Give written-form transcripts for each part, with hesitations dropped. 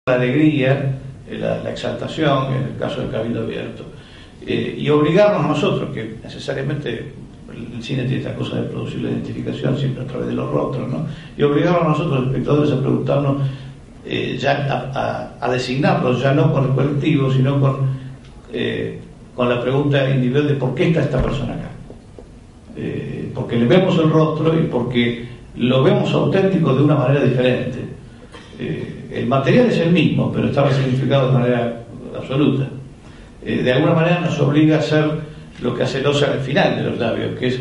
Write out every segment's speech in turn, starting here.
la alegría, la exaltación, en el caso del Cabildo Abierto, y obligarnos nosotros, que necesariamente el cine tiene esta cosa de producir la identificación siempre a través de los rostros, ¿no? Y obligarnos nosotros, los espectadores, a preguntarnos, a designarlos ya no con el colectivo, sino con la pregunta individual de por qué está esta persona acá. Porque le vemos el rostro y porque lo vemos auténtico de una manera diferente. El material es el mismo, pero está resignificado de manera absoluta. De alguna manera nos obliga a hacer lo que hace Loza al final de Los Labios, que es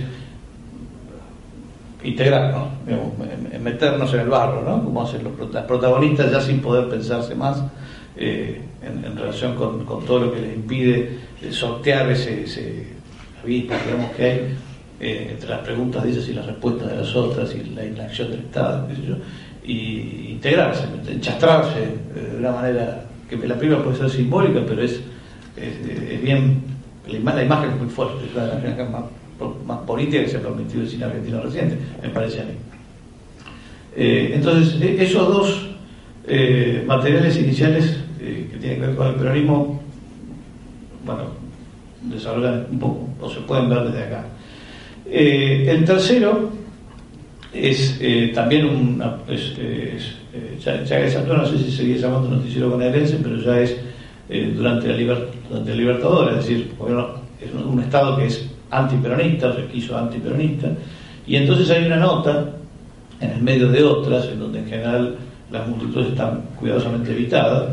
integrar, ¿no? Meternos en el barro, ¿no? Como hacen las protagonistas ya sin poder pensarse más en relación con todo lo que les impide sortear ese abismo, digamos, que hay entre las preguntas de ellas y las respuestas de las otras, y la inacción del Estado, qué sé yo, y integrarse, enchastrarse de una manera que la primera puede ser simbólica, pero es bien, la imagen es muy fuerte, es la imagen más política que se ha permitido el cine argentino reciente, me parece a mí. Entonces, esos dos materiales iniciales que tienen que ver con el peronismo, bueno, desarrollan un poco, o se pueden ver desde acá. El tercero es también ya a esa altura no sé si seguía llamando noticiero bonaerense, pero ya es durante la Libertadora, es decir, bueno, es un Estado que es antiperonista, requiso antiperonista, y entonces hay una nota en el medio de otras, en donde en general las multitudes están cuidadosamente evitadas.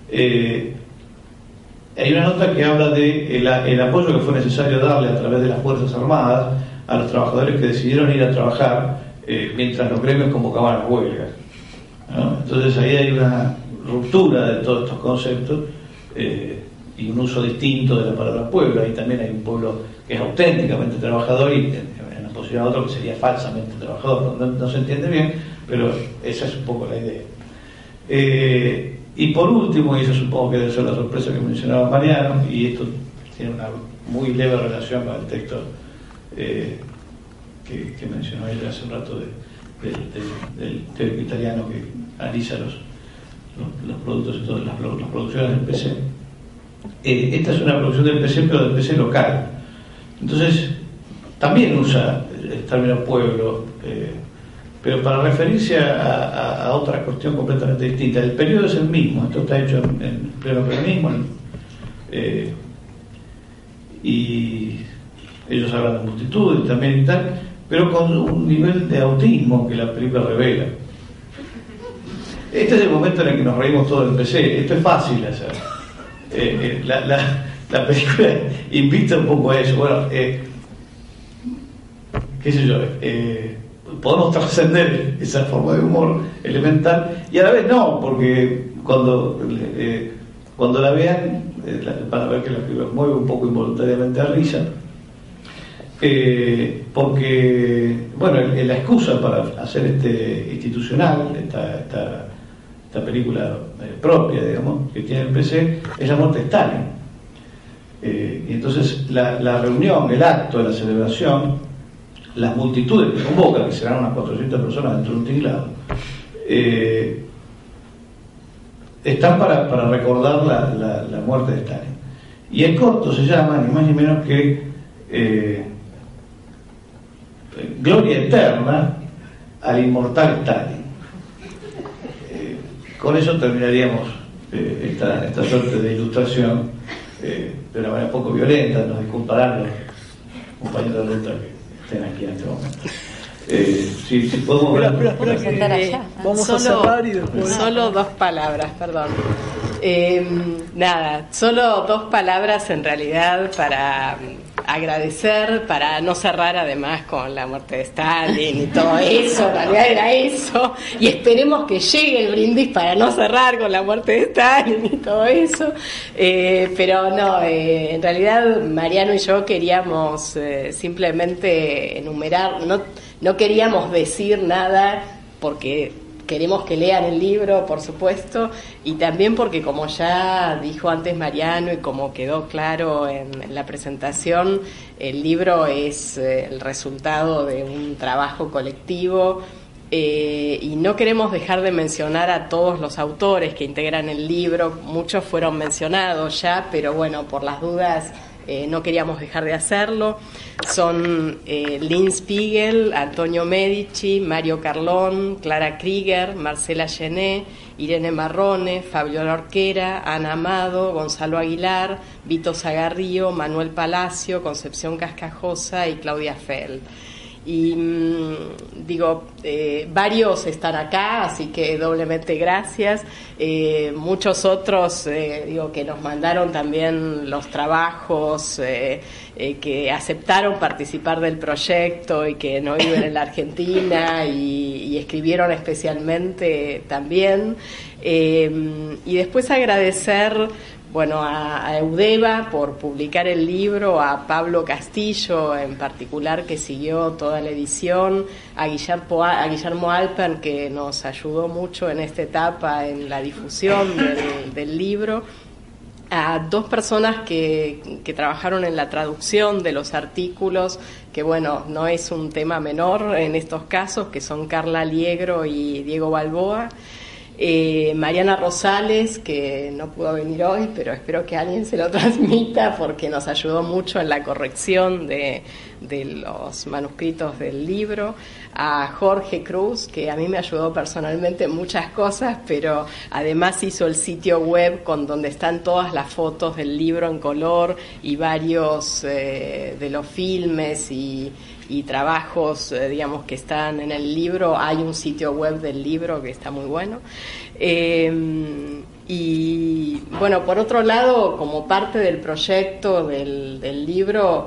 Hay una nota que habla de el apoyo que fue necesario darle a través de las Fuerzas Armadas a los trabajadores que decidieron ir a trabajar mientras los gremios convocaban las huelgas, ¿no? Entonces ahí hay una ruptura de todos estos conceptos y un uso distinto de la palabra pueblo. Ahí también hay un pueblo que es auténticamente trabajador y en oposición a otro que sería falsamente trabajador. No se entiende bien, pero esa es un poco la idea. Y por último, y eso supongo que debe ser la sorpresa que mencionaba Mariano, y esto tiene una muy leve relación con el texto que mencionó ella hace un rato del teórico italiano que analiza los productos y todas las producciones del PC. Esta es una producción del PC, pero del PC local. Entonces, también usa el término pueblo, pero para referirse a otra cuestión completamente distinta. El periodo es el mismo, esto está hecho en pleno peronismo, y ellos hablan de multitud y también y tal, pero con un nivel de autismo que la película revela. Este es el momento en el que nos reímos todos del PC. Esto es fácil de hacer. La película invita un poco a eso. Bueno, qué sé yo, podemos trascender esa forma de humor elemental, y a la vez no, porque cuando la vean van a ver que la película mueve un poco involuntariamente a risa, porque, bueno, la excusa para hacer institucional, esta película propia, digamos, que tiene el PC, es la muerte de Stalin. Y entonces la reunión, el acto, la celebración, las multitudes que convocan, que serán unas 400 personas dentro de un tinglado, están para recordar la muerte de Stalin. Y el corto se llama, ni más ni menos que Gloria Eterna al inmortal Stalin. Con eso terminaríamos esta suerte de ilustración de una manera poco violenta. Nos disculparán los compañeros de letra que estén aquí en este momento. Si podemos ver. Vamos a cerrar y después. Solo dos palabras, perdón. Nada, solo dos palabras en realidad para agradecer, para no cerrar además con la muerte de Stalin y todo eso. En realidad era eso, y esperemos que llegue el brindis para no cerrar con la muerte de Stalin y todo eso, pero no, en realidad Mariano y yo queríamos simplemente enumerar, no queríamos decir nada porque queremos que lean el libro, por supuesto, y también porque, como ya dijo antes Mariano y como quedó claro en la presentación, el libro es el resultado de un trabajo colectivo y no queremos dejar de mencionar a todos los autores que integran el libro. Muchos fueron mencionados ya, pero bueno, por las dudas no queríamos dejar de hacerlo. Son Lynn Spiegel, Antonio Medici, Mario Carlón, Clara Krieger, Marcela Gené, Irene Marrone, Fabio Lorquera, Ana Amado, Gonzalo Aguilar, Vito Zagarrío, Manuel Palacio, Concepción Cascajosa y Claudia Fell. Y varios están acá, así que doblemente gracias. Muchos otros que nos mandaron también los trabajos, que aceptaron participar del proyecto y que no viven en la Argentina y escribieron especialmente también. Y después agradecer a Eudeva por publicar el libro, a Pablo Castillo en particular, que siguió toda la edición, a Guillermo Alpen, que nos ayudó mucho en esta etapa en la difusión del libro, a dos personas que trabajaron en la traducción de los artículos, que no es un tema menor en estos casos, que son Carla Aliegro y Diego Balboa. Mariana Rosales, que no pudo venir hoy, pero espero que alguien se lo transmita porque nos ayudó mucho en la corrección de los manuscritos del libro. A Jorge Cruz, que a mí me ayudó personalmente en muchas cosas, pero además hizo el sitio web donde están todas las fotos del libro en color y varios de los filmes y trabajos, que están en el libro. Hay un sitio web del libro que está muy bueno. Por otro lado, como parte del proyecto del libro,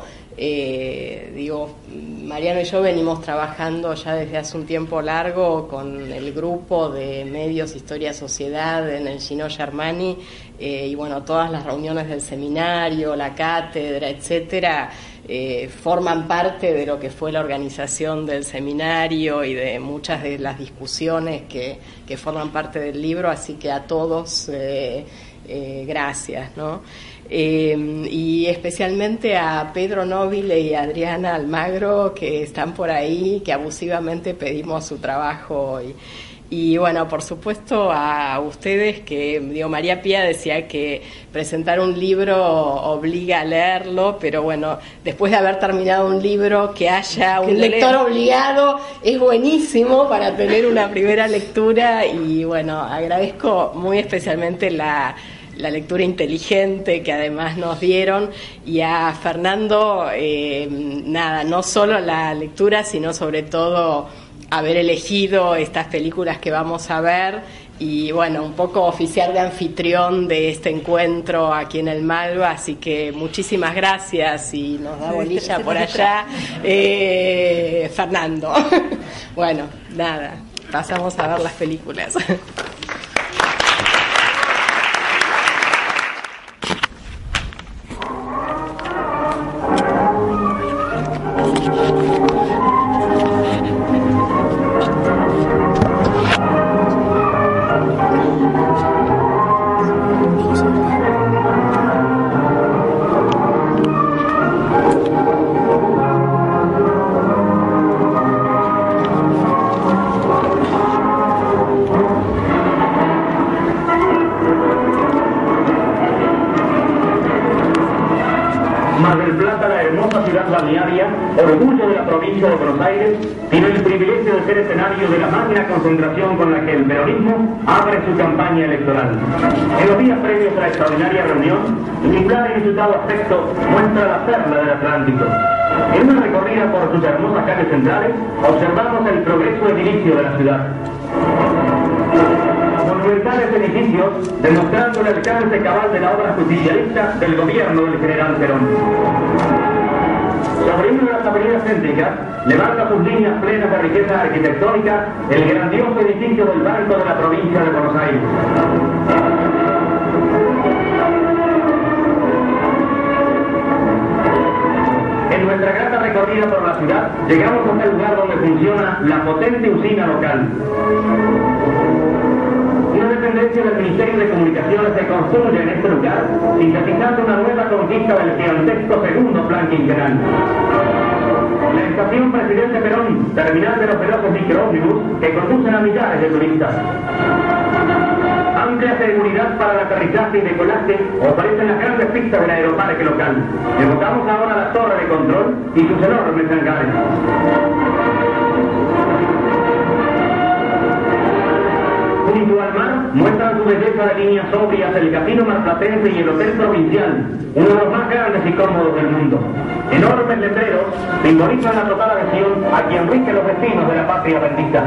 Mariano y yo venimos trabajando ya desde hace un tiempo largo con el grupo de medios Historia Sociedad en el Gino Germani, todas las reuniones del seminario, la cátedra, etcétera, forman parte de lo que fue la organización del seminario y de muchas de las discusiones que forman parte del libro, así que a todos gracias, ¿no? Y especialmente a Pedro Nobile y a Adriana Almagro, que están por ahí, que abusivamente pedimos su trabajo hoy. Y por supuesto a ustedes, que María Pía decía que presentar un libro obliga a leerlo, pero después de haber terminado un libro, que haya un lector obligado es buenísimo para tener una primera lectura. Y agradezco muy especialmente la lectura inteligente que además nos dieron, y a Fernando, no solo la lectura, sino sobre todo haber elegido estas películas que vamos a ver y un poco oficiar de anfitrión de este encuentro aquí en el Malva, así que muchísimas gracias, y nos da bolilla por allá Fernando. Pasamos a ver las películas. Orgullo de la provincia de Buenos Aires, tiene el privilegio de ser escenario de la magna concentración con la que el peronismo abre su campaña electoral. En los días previos a la extraordinaria reunión, el singular y disfrutado aspecto muestra la perla del Atlántico. En una recorrida por sus hermosas calles centrales, observamos el progreso edilicio de la ciudad. Monumentales edificios demostrando el alcance cabal de la obra justicialista del gobierno del general Perón. Sobre una de las avenidas céntricas, levanta sus líneas plenas de riqueza arquitectónica el grandioso edificio del Banco de la provincia de Buenos Aires. En nuestra grata recorrida por la ciudad, llegamos hasta el lugar donde funciona la potente usina local. Una dependencia del Ministerio de Comunicaciones se construye en este lugar, sintetizando una nueva conquista del gigantesco segundo plan quinquenal. La estación Presidente Perón, terminal de los veloces microómnibus que conducen a millares de turistas. Amplia seguridad para el aterrizaje y decolaje ofrecen las grandes pistas del aeroparque local. Evocamos ahora la torre de control y sus enormes hangares. Junto al mar muestran su belleza de líneas sobrias el Casino Marplatense y el Hotel Provincial, uno de los más grandes y cómodos del mundo. Enormes letreros simbolizan la total adhesión a quien rige los destinos de la patria bendita.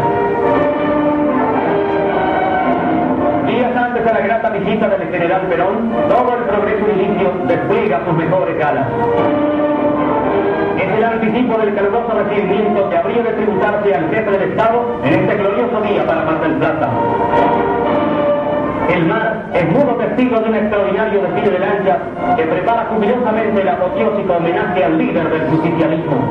Días antes de la grata visita del general Perón, todo el progreso edilicio despliega sus mejores galas. Es el anticipo del caluroso recibimiento que habría de tributarse al jefe del Estado en este glorioso día para Mar del Plata. El mar es mudo testigo de un extraordinario desfile de lanchas que prepara jubilosamente el apoteósico homenaje al líder del justicialismo.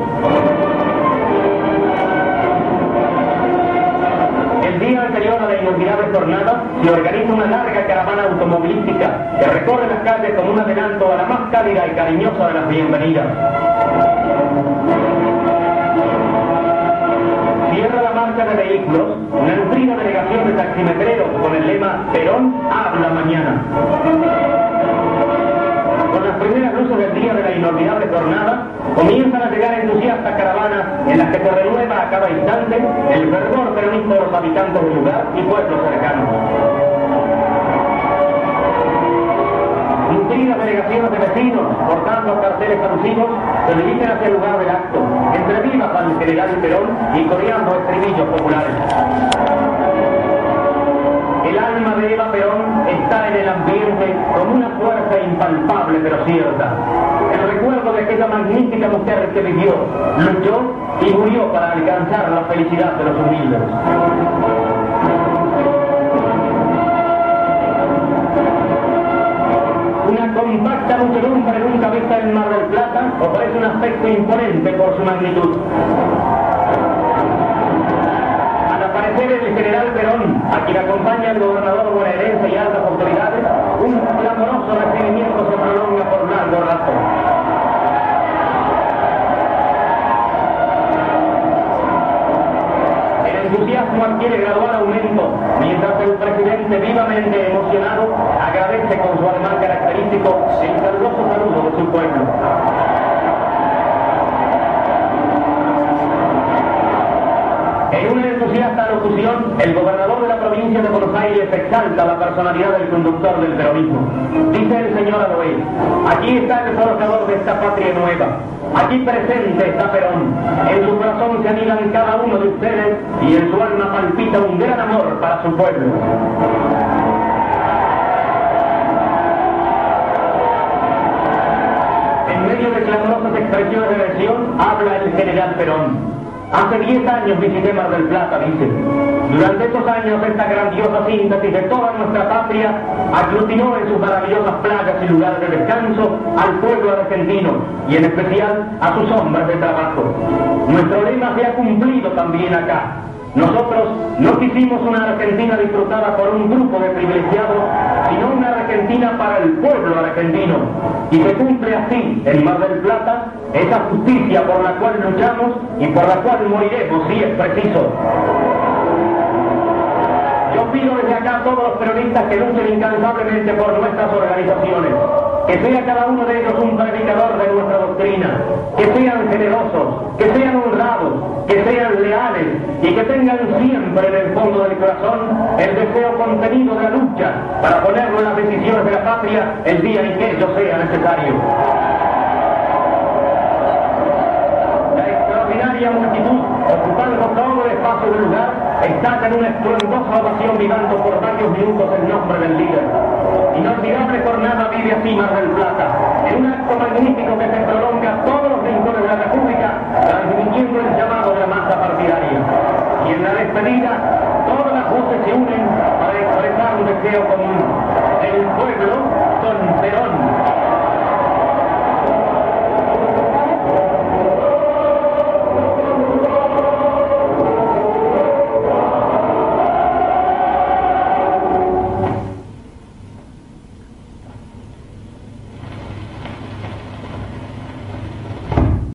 El día anterior a la inolvidable jornada se organiza una larga caravana automovilística que recorre las calles como un adelanto a la más cálida y cariñosa de las bienvenidas. Cierra la marcha de vehículos una nutrida delegación de taximetreros con el lema Perón habla mañana. Con las primeras luces del día de la inolvidable jornada, comienzan a llegar entusiastas caravanas en las que se renueva a cada instante el fervor peronista de los habitantes del lugar y pueblos cercanos. Nutridas delegaciones de vecinos, portando carteles alusivos, se dirigen hacia el lugar del acto, entre vivas al general Perón y coreando estribillos populares. El alma de Eva Perón está en el ambiente con una fuerza impalpable pero cierta. El recuerdo de aquella magnífica mujer que vivió, luchó y murió para alcanzar la felicidad de los humildes. Una compacta muchedumbre nunca vista en Mar del Plata ofrece un aspecto imponente por su magnitud. Al aparecer el general Perón, a quien acompaña el gobernador bonaerense y altas autoridades, un clamoroso recibimiento se prolonga por largo rato. El entusiasmo adquiere gradual aumento, mientras el presidente, vivamente emocionado, agradece con su ademán característico el caluroso saludo de su pueblo. En una entusiasta locución, el gobernador de la provincia de Buenos Aires exalta la personalidad del conductor del peronismo. Dice el señor Adoé: aquí está el forjador de esta patria nueva. Aquí presente está Perón. En su corazón se anidan cada uno de ustedes y en su alma palpita un gran amor para su pueblo. En medio de clamorosas expresiones de adhesión, habla el general Perón. Hace 10 años visité Mar del Plata, dice. Durante estos años esta grandiosa síntesis de toda nuestra patria aglutinó en sus maravillosas playas y lugares de descanso al pueblo argentino y en especial a sus hombres de trabajo. Nuestro lema se ha cumplido también acá. Nosotros no quisimos una Argentina disfrutada por un grupo de privilegiados, sino una Argentina para el pueblo argentino. Y se cumple así, en Mar del Plata, esa justicia por la cual luchamos y por la cual moriremos si es preciso. Yo pido desde acá a todos los peronistas que luchen incansablemente por nuestras organizaciones, que sea cada uno de ellos un predicador de nuestra doctrina, que sean generosos, que sean honrados, que sean leales y que tengan siempre en el fondo del corazón el deseo contenido de la lucha para ponerlo en las decisiones de la patria el día en que ello sea necesario. La extraordinaria multitud, ocupando todo el espacio del lugar, estalla en una estruendosa ovación vivando por varios minutos el nombre del líder. Inolvidable jornada vive así Mar del Plata, en un acto magnífico que se prolonga todos los rincones de la República, transmitiendo el llamado de la masa partidaria. Y en la despedida, todas las voces se unen para expresar un deseo común. El pueblo con Perón.